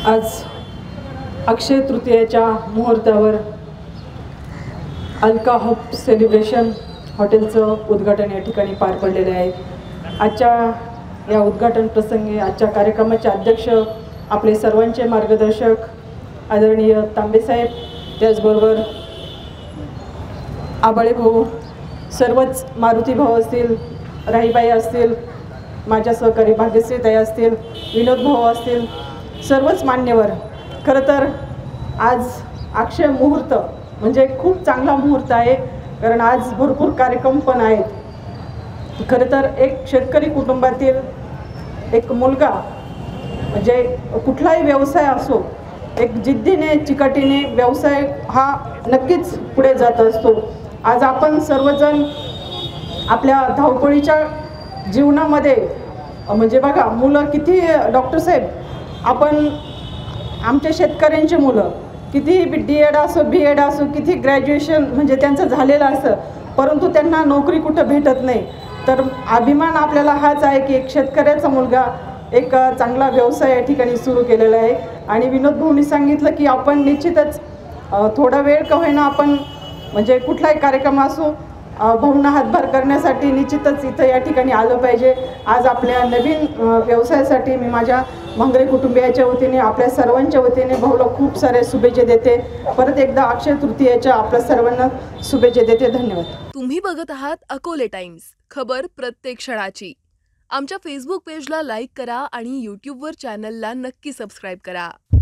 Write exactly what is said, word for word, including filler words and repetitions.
आज अक्षय तृतीयेच्या मुहूर्तावर अलका हब सेलिब्रेशन हॉटेलचं उद्घाटन या ठिकाणी पार पडलेले आहे। आजच्या या उद्घाटन प्रसंगी आजच्या कार्यक्रमाचे अध्यक्ष आपले सर्वांचे मार्गदर्शक आदरणीय तांबेसाहेब, त्याचबरोबर आबाळे भाऊ, सर्वच मारुती भाऊ असतील, राहीबाई असतील, माझ्या सहकारी भाग्यश्रीताई असतील, विनोद भाऊ असतील, सर्वच मान्यवर। खरं तर आज अक्षय मुहूर्त म्हणजे खूप चांगला मुहूर्त आहे, कारण आज भरपूर कार्यक्रम पण आहेत। खरं तर एक शेतकरी कुटुंबातील एक मुलगा म्हणजे कुठलाही व्यवसाय असो, एक जिद्दीने चिकाटीने व्यवसाय हा नक्कीच पुढे जात असतो। आज आपण सर्वजण आपल्या धावपळीच्या जीवनामध्ये म्हणजे बघा, मुलं किती डॉक्टर साहेब, आपण आमच्या शेतकऱ्यांची मुलं किती डी एड असो, बी एड असो, किती ग्रॅज्युएशन म्हणजे त्यांचं झालेलं असं, परंतु त्यांना नोकरी कुठं भेटत नाही। तर अभिमान आपल्याला हाच आहे की एक शेतकऱ्याचा मुलगा एक चांगला व्यवसाय या ठिकाणी सुरू केलेला आहे। आणि विनोद भाऊंनी सांगितलं की आपण निश्चितच थोडा वेळ का होईना आपण म्हणजे कुठलाही कार्यक्रम असो भाऊंना हातभार करण्यासाठी निश्चितच इथं या ठिकाणी आलं पाहिजे। आज आपल्या नवीन व्यवसायासाठी मी माझ्या मंगरे कुटुंबियाच्या वतीने आपल्या सर्वांच्या वतीने भाऊला खूप सारे शुभेच्छा देते। परत एकदा अक्षय तृतीयेच्या आपल्या सर्वांना शुभेच्छा देते। धन्यवाद। तुम्ही बघत आहात अकोले टाइम्स, खबर प्रत्येक क्षणाची। आमच्या फेसबुक पेजला लाईक करा आणि यूट्यूबवर चॅनलला नक्की सबस्क्राईब करा।